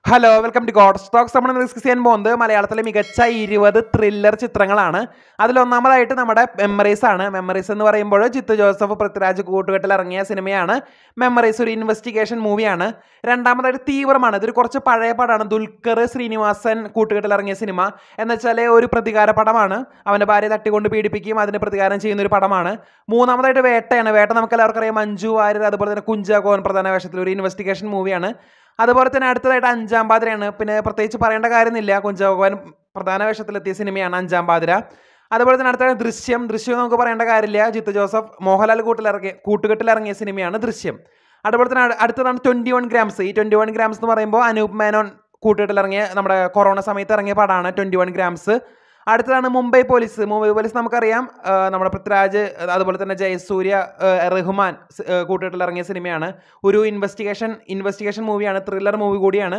Hello welcome to god stocks. നമ്മൾ discuss ചെയ്യാൻ പോകുന്നത് മലയാളത്തിലെ മികച്ച 20 ത്രില്ലർ ചിത്രങ്ങളാണ്. അതിലൊന്നാമതായിട്ട് നമ്മുടെ മെമ്മറീസ് ആണ്. മെമ്മറീസ് എന്ന് പറയുമ്പോൾ ജിത്തു ജോസഫ് പൃഥ്വിരാജ് കൂട്ടുകെട്ടിൽ ഇറങ്ങിയ സിനിമയാണ് മെമ്മറീസ്. ഒരു ഇൻവെസ്റ്റിഗേഷൻ മൂവിയാണ്. രണ്ടാമതായിട്ട് തീവ്രമാണ്. ഇതൊരു കുറച്ച് പഴയ പടമാണ്. ദുൽഖർ ശ്രീനിവാസൻ കൂട്ടുകെട്ടിൽ ഇറങ്ങിയ സിനിമ എന്ന് വെച്ചാൽ ഒരു പ്രതികാര പടമാണ്. അവൻ്റെ ഭാര്യ തട്ടിക്കൊണ്ട് പീഡിപ്പിക്കുകയും അതിന് പ്രതികാരം ചെയ്യുന്ന ഒരു പടമാണ്. മൂന്നാമതായിട്ട് വേട്ടയാണ്. വേട്ട നമുക്ക് എല്ലാവർക്കും അറിയാം. മഞ്ജു വാര്യർ അതുപോലെ തന്നെ കുഞ്ചാക്കോൻ പ്രധാന വേഷത്തിൽ ഒരു ഇൻവെസ്റ്റിഗേഷൻ മൂവിയാണ്. അതുപോലെ തന്നെ അടുത്തതായിട്ട് അഞ്ചാം പാതിരയാണ്. പിന്നെ പ്രത്യേകിച്ച് പറയേണ്ട കാര്യമൊന്നുമില്ല, കുഞ്ചാക്കോൻ പ്രധാന വേഷത്തിലെത്തിയ സിനിമയാണ് അഞ്ചാം പാതിര. അതുപോലെ തന്നെ അടുത്ത ദൃശ്യം നമുക്ക് പറയേണ്ട കാര്യമില്ല. ജിത്തു ജോസഫ് മോഹൻലാൽ കൂട്ടുകെട്ടിലിറങ്ങിയ സിനിമയാണ് ദൃശ്യം. അതുപോലെ തന്നെ അടുത്തതാണ് 21 ഗ്രാംസ്. ഈ 21 ഗ്രാംസ് എന്ന് പറയുമ്പോൾ അനൂപ് മേനോൻ കൂട്ടുകെട്ടിലിറങ്ങിയ നമ്മുടെ കൊറോണ സമയത്ത് ഇറങ്ങിയ പടമാണ് 21 ഗ്രാംസ്. അടുത്തതാണ് മുംബൈ പോലീസ്. നമുക്കറിയാം, നമ്മുടെ പൃഥ്വിരാജ് അതുപോലെ തന്നെ ജയസൂര്യ, റഹ്മാൻ കൂട്ടുകെട്ടിലിറങ്ങിയ സിനിമയാണ്. ഒരു ഇൻവെസ്റ്റിഗേഷൻ മൂവിയാണ്, ത്രില്ലർ മൂവി കൂടിയാണ്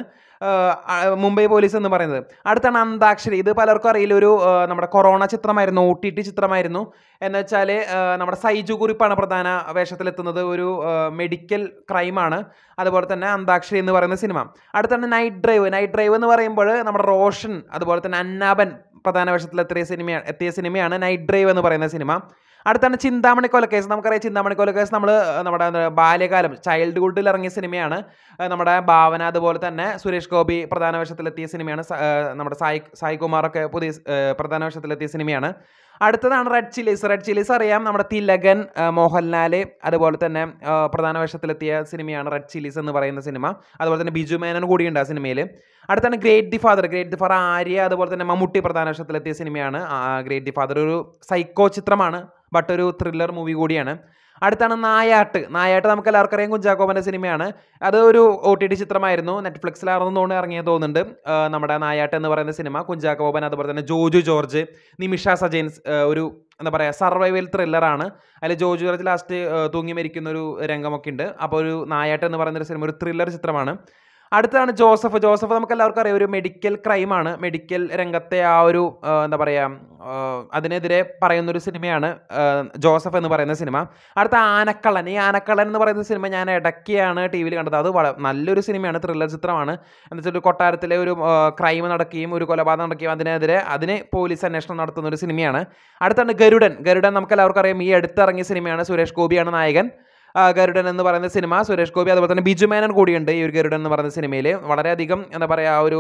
മുംബൈ പോലീസ് എന്ന് പറയുന്നത്. അടുത്താണ് അന്താക്ഷരി. ഇത് പലർക്കും അറിയില്ല, ഒരു നമ്മുടെ കൊറോണ ചിത്രമായിരുന്നു, OTT ചിത്രമായിരുന്നു. എന്ന് വെച്ചാൽ നമ്മുടെ സൈജു കുറിപ്പാണ് പ്രധാന വേഷത്തിലെത്തുന്നത്. ഒരു മെഡിക്കൽ ക്രൈമാണ്. അതുപോലെ തന്നെ അന്താക്ഷരി എന്ന് പറയുന്ന സിനിമ. അടുത്താണ് നൈറ്റ് ഡ്രൈവ് എന്ന് പറയുമ്പോൾ നമ്മുടെ റോഷൻ അതുപോലെ തന്നെ അന്നാബൻ പ്രധാന വേഷത്തിലെത്തിയ സിനിമയാണ് നൈറ്റ് ഡ്രൈവ് എന്ന് പറയുന്ന സിനിമ. അടുത്താണ് ചിന്താമണി കൊലക്കേസ്. നമുക്കറിയാം ചിന്താമണി കൊലക്കേസ് നമ്മുടെ ബാല്യകാലം ചൈൽഡ്ഹുഡിൽ ഇറങ്ങിയ സിനിമയാണ്. നമ്മുടെ ഭാവന അതുപോലെ തന്നെ സുരേഷ് ഗോപി പ്രധാന വേഷത്തിലെത്തിയ സിനിമയാണ്. നമ്മുടെ സായി കുമാറൊക്കെ പുതിയ പ്രധാന വേഷത്തിലെത്തിയ സിനിമയാണ്. അടുത്തതാണ് റെഡ് ചില്ലീസ് അറിയാം. നമ്മുടെ തിലകൻ, മോഹൻലാൽ അതുപോലെ തന്നെ പ്രധാന വേഷത്തിലെത്തിയ സിനിമയാണ് റെഡ് ചില്ലീസ് എന്ന് പറയുന്ന സിനിമ. അതുപോലെ തന്നെ ബിജു മേനോൻ കൂടിയുണ്ട് ആ സിനിമയിൽ. അടുത്താണ് ഗ്രേറ്റ് ദി ഫാദർ ആര്യ അതുപോലെ തന്നെ മമ്മൂട്ടി പ്രധാന വേഷത്തിലെത്തിയ സിനിമയാണ് ഗ്രേറ്റ് ദി ഫാദർ. ഒരു സൈക്കോ ചിത്രമാണ്, ബട്ട് ഒരു ത്രില്ലർ മൂവി കൂടിയാണ്. അടുത്താണ് നായാട്ട് നമുക്ക് എല്ലാവർക്കും അറിയാം, കുഞ്ചാക്കോബൻ്റെ സിനിമയാണ്. അത് ഒരു OTT ചിത്രമായിരുന്നു, നെറ്റ്ഫ്ലിക്സിലാണെന്ന് ഇറങ്ങിയത് തോന്നുന്നുണ്ട്. നമ്മുടെ നായാട്ട് എന്ന് പറയുന്ന സിനിമ കുഞ്ചാക്കോബൻ അതുപോലെ തന്നെ ജോജു ജോർജ്, നിമിഷ സജൻസ്, ഒരു എന്താ പറയുക സർവൈവൽ ത്രില്ലറാണ്. അതിൽ ജോജു ജോർജ് ലാസ്റ്റ് തൂങ്ങി മരിക്കുന്ന ഒരു രംഗമൊക്കെ ഉണ്ട്. അപ്പോൾ ഒരു നായാട്ട് എന്ന് പറയുന്നൊരു സിനിമ ഒരു ത്രില്ലർ ചിത്രമാണ്. അടുത്താണ് ജോസഫ് നമുക്ക് എല്ലാവർക്കും അറിയാം, ഒരു മെഡിക്കൽ ക്രൈമാണ്. മെഡിക്കൽ രംഗത്തെ ആ ഒരു എന്താ പറയുക അതിനെതിരെ പറയുന്നൊരു സിനിമയാണ് ജോസഫ് എന്ന് പറയുന്ന സിനിമ. അടുത്ത ആനക്കള്ളൻ. ഈ ആനക്കള്ളൻ എന്ന് പറയുന്ന സിനിമ ഞാൻ ഇടയ്ക്കാണ് TV യിൽ കണ്ടത്. അത് നല്ലൊരു സിനിമയാണ്, ത്രില്ലർ ചിത്രമാണ്. എന്ന് വെച്ചാൽ ഒരു കൊട്ടാരത്തിലെ ഒരു ക്രൈം നടക്കുകയും ഒരു കൊലപാതകം നടക്കുകയും അതിന് പോലീസ് അന്വേഷണം നടത്തുന്ന ഒരു സിനിമയാണ്. അടുത്താണ് ഗരുഡൻ നമുക്ക് എല്ലാവർക്കും അറിയാം, ഈ അടുത്തിറങ്ങിയ സിനിമയാണ്. സുരേഷ് ഗോപിയാണ് നായകൻ. ഗരുഡൻ എന്ന് പറയുന്ന സിനിമ സുരേഷ് ഗോപി അതുപോലെ തന്നെ ബിജു മേനോൻ കൂടിയുണ്ട് ഈ ഒരു ഗരുഡൻ എന്ന് പറയുന്ന സിനിമയിൽ. വളരെയധികം എന്താ പറയുക ഒരു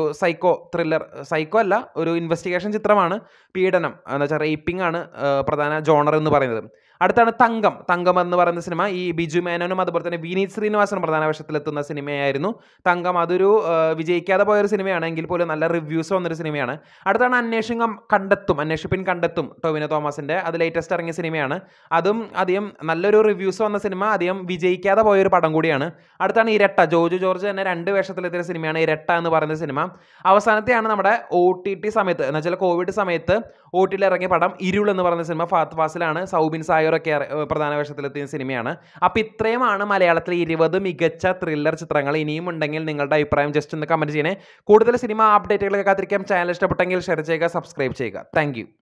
സൈക്കോ അല്ല, ഒരു ഇൻവെസ്റ്റിഗേഷൻ ചിത്രമാണ്. പീഡനം എന്ന് വെച്ചാൽ റേപ്പിംഗ് ആണ് പ്രധാന ജോണർ എന്ന് പറയുന്നത്. അടുത്താണ് തങ്കം എന്ന് പറയുന്ന സിനിമ. ഈ ബിജു മേനോനും അതുപോലെ തന്നെ വിനീത് ശ്രീനിവാസനും പ്രധാന വേഷത്തിലെത്തുന്ന സിനിമയായിരുന്നു തങ്കം. അതൊരു വിജയിക്കാതെ പോയൊരു സിനിമയാണ്, എങ്കിൽ പോലും നല്ല റിവ്യൂസ് വന്നൊരു സിനിമയാണ്. അടുത്താണ് അന്വേഷിപ്പിൻ കണ്ടെത്തും ടൊവിനോ തോമസിൻ്റെ. അത് ലേറ്റസ്റ്റ് ഇറങ്ങിയ സിനിമയാണ്. അതും അധികം നല്ലൊരു റിവ്യൂസ് വന്ന സിനിമ, അധികം വിജയിക്കാതെ പോയൊരു പടം കൂടിയാണ്. അടുത്താണ് ഇരട്ട. ജോജു ജോർജ് തന്നെ 2 വേഷത്തിലെത്തിയ സിനിമയാണ് ഇരട്ട എന്ന് പറയുന്ന സിനിമ. അവസാനത്തെയാണ് നമ്മുടെ OTT സമയത്ത് എന്ന് വെച്ചാൽ കോവിഡ് സമയത്ത് OTT ഇറങ്ങിയ പടം ഇരുൾ എന്ന് പറയുന്ന സിനിമ. ഫഹദ് ഫാസിലാണ്, സൗബിൻ സായൊക്കെ പ്രധാന വേഷത്തിലെത്തിയ സിനിമയാണ്. അപ്പോൾ ഇത്രയുമാണ് മലയാളത്തിലെ 20 മികച്ച ത്രില്ലർ ചിത്രങ്ങൾ. ഇനിയും ഉണ്ടെങ്കിൽ നിങ്ങളുടെ അഭിപ്രായം ജസ്റ്റ് ഒന്ന് കമൻറ്റ് ചെയ്യണേ. കൂടുതൽ സിനിമ അപ്ഡേറ്റുകളൊക്കെ കാത്തിരിക്കാം. ചാനൽ ഇഷ്ടപ്പെട്ടെങ്കിൽ ഷെയർ ചെയ്യുക, സബ്സ്ക്രൈബ് ചെയ്യുക. താങ്ക്